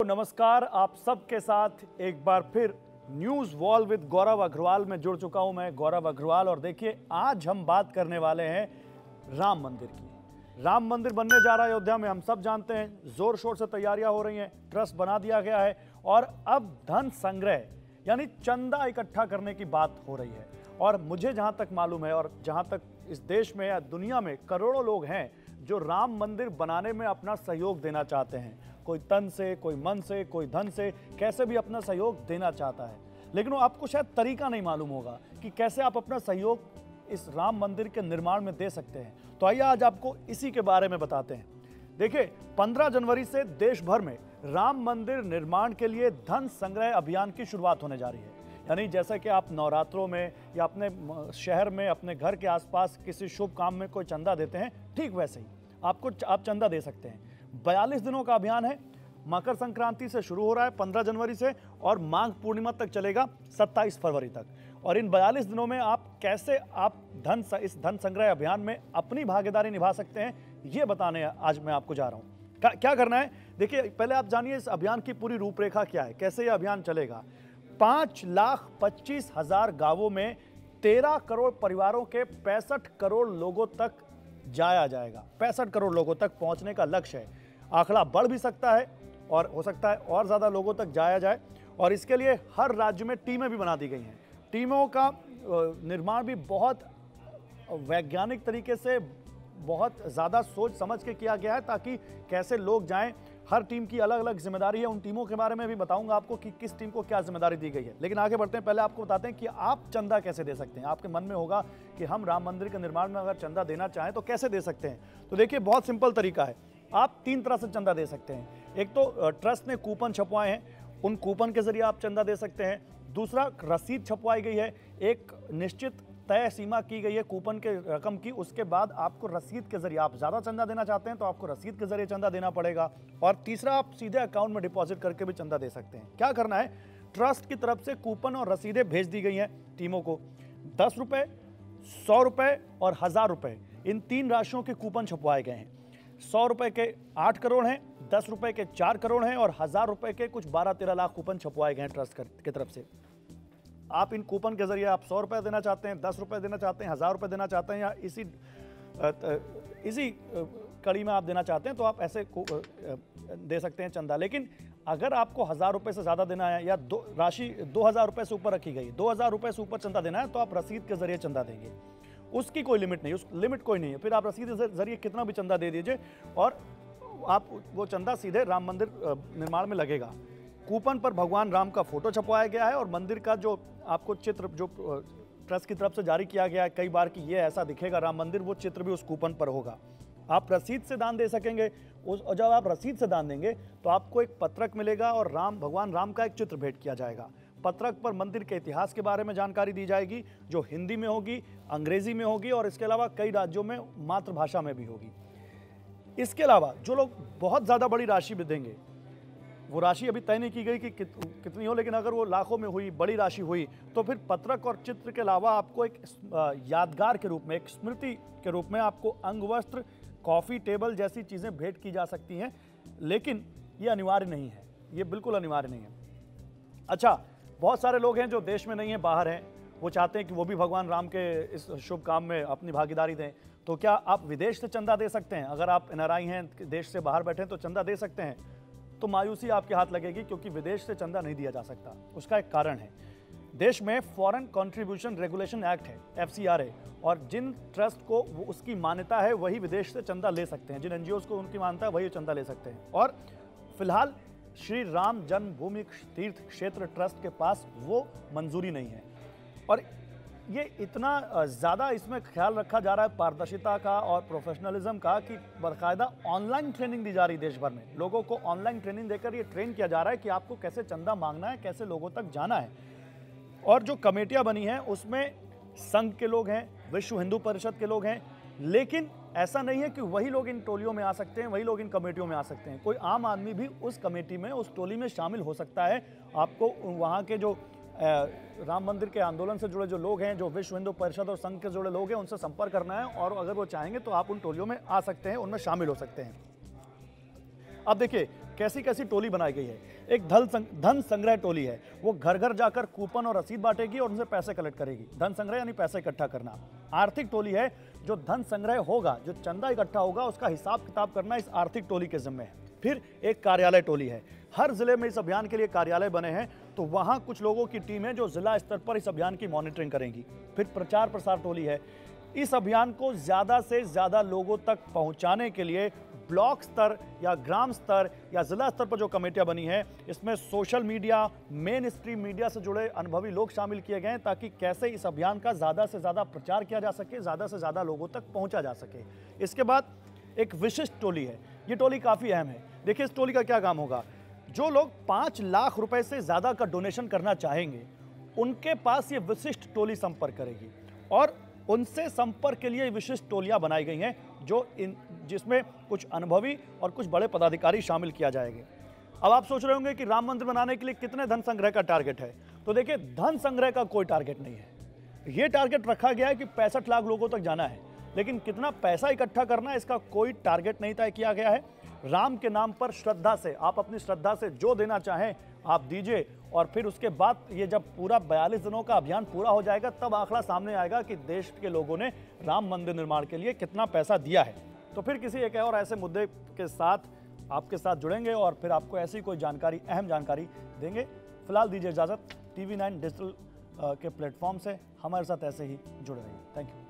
नमस्कार। आप सबके साथ एक बार फिर news wall with Gaurav Agarwal में जुड़ चुका हूं मैं, गौरव अग्रवाल। और देखिए, आज हम बात करने वाले हैं राम मंदिर की। राम मंदिर बनने जा रहा है अयोध्या में, हम सब जानते हैं। जोर शोर से तैयारियां हो रही हैं, ट्रस्ट बना दिया गया है और अब धन संग्रह यानी चंदा इकट्ठा करने की बात हो रही है। और मुझे जहां तक मालूम है और जहां तक इस देश में या दुनिया में करोड़ों लोग हैं जो राम मंदिर बनाने में अपना सहयोग देना चाहते हैं। कोई तन से, कोई मन से, कोई धन से, कैसे भी अपना सहयोग देना चाहता है। लेकिन वो आपको शायद तरीका नहीं मालूम होगा कि कैसे आप अपना सहयोग इस राम मंदिर के निर्माण में दे सकते हैं। तो आइए आज आपको इसी के बारे में बताते हैं। देखिए, 15 जनवरी से देश भर में राम मंदिर निर्माण के लिए धन संग्रह अभियान की शुरुआत होने जा रही है। यानी जैसे कि आप नवरात्रों में या अपने शहर में, अपने घर के आसपास किसी शुभ काम में कोई चंदा देते हैं, ठीक वैसे ही आप चंदा दे सकते हैं। 42 दिनों का अभियान है। मकर संक्रांति से शुरू हो रहा है 15 जनवरी से और माघ पूर्णिमा तक चलेगा 27 फरवरी तक। और इन 42 दिनों में आप कैसे इस धन संग्रह अभियान में अपनी भागीदारी निभा सकते हैं, ये बताने आज मैं आपको जा रहा हूँ। क्या करना है, देखिए पहले आप जानिए इस अभियान की पूरी रूपरेखा क्या है, कैसे ये अभियान चलेगा। 5,25,000 गांवों में 13 करोड़ परिवारों के 65 करोड़ लोगों तक जाया जाएगा। 65 करोड़ लोगों तक पहुंचने का लक्ष्य है। आंकड़ा बढ़ भी सकता है और हो सकता है और ज़्यादा लोगों तक जाया जाए। और इसके लिए हर राज्य में टीमें भी बना दी गई हैं। टीमों का निर्माण भी बहुत वैज्ञानिक तरीके से, बहुत ज़्यादा सोच समझ के किया गया है ताकि कैसे लोग जाएं। हर टीम की अलग अलग जिम्मेदारी है। उन टीमों के बारे में भी बताऊंगा आपको कि किस टीम को क्या जिम्मेदारी दी गई है। लेकिन आगे बढ़ते हैं, पहले आपको बताते हैं कि आप चंदा कैसे दे सकते हैं। आपके मन में होगा कि हम राम मंदिर के निर्माण में अगर चंदा देना चाहें तो कैसे दे सकते हैं। तो देखिए, बहुत सिंपल तरीका है। आप 3 तरह से चंदा दे सकते हैं। एक तो ट्रस्ट ने कूपन छपवाए हैं, उन कूपन के जरिए आप चंदा दे सकते हैं। दूसरा, रसीद छपवाई गई है, एक निश्चित तय सीमा की गई है कूपन के रकम की। उसके बाद आपको रसीद के जरिए, आप ज़्यादा चंदा देना चाहते हैं तो आपको रसीद के जरिए चंदा देना पड़ेगा। और तीसरा, आप सीधे अकाउंट में डिपॉजिट करके भी चंदा दे सकते हैं। क्या करना है, ट्रस्ट की तरफ से कूपन और रसीदें भेज दी गई हैं टीमों को। 10 रुपये, 100 रुपये और 1000 रुपये, इन 3 राशियों के कूपन छपवाए गए हैं। 100 रुपये के 8 करोड़ हैं, 10 रुपये के 4 करोड़ हैं और 1000 रुपये के कुछ 12-13 लाख कूपन छपवाए गए हैं ट्रस्ट की तरफ से। आप इन कूपन के जरिए आप 100 रुपये देना चाहते हैं, 10 रुपये देना चाहते हैं, 1000 रुपये देना चाहते हैं, या इसी कड़ी में आप देना चाहते हैं तो आप ऐसे दे सकते हैं चंदा। लेकिन अगर आपको 1000 रुपये से ज़्यादा देना है या राशि 2000 रुपये से ऊपर रखी गई, 2000 रुपये से ऊपर चंदा देना है तो आप रसीद के जरिए चंदा देंगे। उसकी कोई लिमिट नहीं, उस लिमिट कोई नहीं है। फिर आप रसीद के जरिए कितना भी चंदा दे दीजिए और आप वो चंदा सीधे राम मंदिर निर्माण में लगेगा। कूपन पर भगवान राम का फोटो छपवाया गया है और मंदिर का जो आपको चित्र जो ट्रस्ट की तरफ से जारी किया गया है कई बार कि ये ऐसा दिखेगा राम मंदिर, वो चित्र भी उस कूपन पर होगा। आप रसीद से दान दे सकेंगे। और जब आप रसीद से दान देंगे तो आपको एक पत्रक मिलेगा और भगवान राम का एक चित्र भेंट किया जाएगा। पत्रक पर मंदिर के इतिहास के बारे में जानकारी दी जाएगी, जो हिंदी में होगी, अंग्रेजी में होगी और इसके अलावा कई राज्यों में मातृभाषा में भी होगी। इसके अलावा जो लोग बहुत ज़्यादा बड़ी राशि भी देंगे, वो राशि अभी तय नहीं की गई कि कितनी हो, लेकिन अगर वो लाखों में हुई, बड़ी राशि हुई, तो फिर पत्रक और चित्र के अलावा आपको एक यादगार के रूप में, एक स्मृति के रूप में आपको अंगवस्त्र, कॉफ़ी टेबल जैसी चीज़ें भेंट की जा सकती हैं। लेकिन ये अनिवार्य नहीं है, ये बिल्कुल अनिवार्य नहीं है। अच्छा, बहुत सारे लोग हैं जो देश में नहीं हैं, बाहर हैं, वो चाहते हैं कि वो भी भगवान राम के इस शुभ काम में अपनी भागीदारी दें। तो क्या आप विदेश से चंदा दे सकते हैं? अगर आप NRI हैं, देश से बाहर बैठे हैं, तो चंदा दे सकते हैं। तो मायूसी आपके हाथ लगेगी क्योंकि विदेश से चंदा नहीं दिया जा सकता। उसका एक कारण है, देश में फॉरेन कंट्रीब्यूशन रेगुलेशन एक्ट है, FCRA, और जिन ट्रस्ट को वो उसकी मान्यता है वही विदेश से चंदा ले सकते हैं। जिन NGOs को उनकी मान्यता है वही चंदा ले सकते हैं। और फिलहाल श्री राम जन्मभूमि तीर्थ क्षेत्र ट्रस्ट के पास वो मंजूरी नहीं है। और ये इतना ज़्यादा इसमें ख्याल रखा जा रहा है पारदर्शिता का और प्रोफेशनलिज्म का कि बाकायदा ऑनलाइन ट्रेनिंग दी जा रही है देश भर में। लोगों को ऑनलाइन ट्रेनिंग देकर ये ट्रेन किया जा रहा है कि आपको कैसे चंदा मांगना है, कैसे लोगों तक जाना है। और जो कमेटियां बनी हैं उसमें संघ के लोग हैं, विश्व हिंदू परिषद के लोग हैं। लेकिन ऐसा नहीं है कि वही लोग इन टोलियों में आ सकते हैं, वही लोग इन कमेटियों में आ सकते हैं। कोई आम आदमी भी उस कमेटी में, उस टोली में शामिल हो सकता है। आपको वहाँ के जो राम मंदिर के आंदोलन से जुड़े जो लोग हैं, जो विश्व हिंदू परिषद और संघ के जुड़े लोग हैं, उनसे संपर्क करना है और अगर वो चाहेंगे तो आप उन टोलियों में आ सकते हैं, उनमें शामिल हो सकते हैं। अब देखिए कैसी कैसी टोली बनाई गई है। एक धन संग्रह टोली है, वो घर घर जाकर कूपन और रसीद बांटेगी और उनसे पैसे कलेक्ट करेगी। धन संग्रह यानी पैसे इकट्ठा करना। आर्थिक टोली है, जो धन संग्रह होगा, जो चंदा इकट्ठा होगा, उसका हिसाब किताब करना इस आर्थिक टोली के जिम्मे है। फिर एक कार्यालय टोली है, हर जिले में इस अभियान के लिए कार्यालय बने हैं, तो वहां कुछ लोगों की टीम है जो जिला स्तर पर इस अभियान की मॉनिटरिंग करेंगी। फिर प्रचार प्रसार टोली है, इस अभियान को ज्यादा से ज्यादा लोगों तक पहुंचाने के लिए ब्लॉक स्तर या ग्राम स्तर या जिला स्तर पर जो कमेटियां बनी हैं, इसमें social media, mainstream media से जुड़े अनुभवी लोग शामिल किए गए हैं, ताकि कैसे इस अभियान का ज्यादा से ज्यादा प्रचार किया जा सके, ज्यादा से ज्यादा लोगों तक पहुंचा जा सके। इसके बाद एक विशिष्ट टोली है, ये टोली काफी अहम है। देखिए इस टोली का क्या काम होगा, जो लोग 5 लाख रुपए से ज्यादा का डोनेशन करना चाहेंगे, उनके पास ये विशिष्ट टोली संपर्क करेगी और उनसे संपर्क के लिए विशिष्ट टोलियां बनाई गई हैं, जिसमें कुछ अनुभवी और कुछ बड़े पदाधिकारी शामिल किया जाएंगे। अब आप सोच रहे होंगे कि राम मंदिर बनाने के लिए कितने धन संग्रह का टारगेट है, तो देखिए धन संग्रह का कोई टारगेट नहीं है। यह टारगेट रखा गया है कि 65 लाख लोगों तक जाना है, लेकिन कितना पैसा इकट्ठा करना है इसका कोई टारगेट नहीं तय किया गया है। राम के नाम पर श्रद्धा से, आप अपनी श्रद्धा से जो देना चाहें आप दीजिए, और फिर उसके बाद ये जब पूरा 42 दिनों का अभियान पूरा हो जाएगा, तब आंकड़ा सामने आएगा कि देश के लोगों ने राम मंदिर निर्माण के लिए कितना पैसा दिया है। तो फिर किसी एक और ऐसे मुद्दे के साथ आपके साथ जुड़ेंगे और फिर आपको ऐसी कोई जानकारी, अहम जानकारी देंगे। फिलहाल दीजिए इजाजत। TV9 डिजिटल के प्लेटफॉर्म से हमारे साथ ऐसे ही जुड़े रहिए। Thank you.